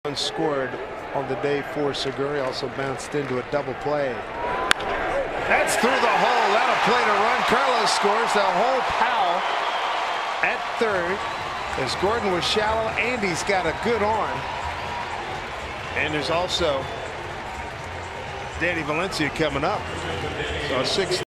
Scored on the day for Segura. Also bounced into a double play. That's through the hole. That'll play to run. Carlos scores. The whole Powell at third. As Gordon was shallow, Andy's got a good arm. And there's also Danny Valencia coming up. So 6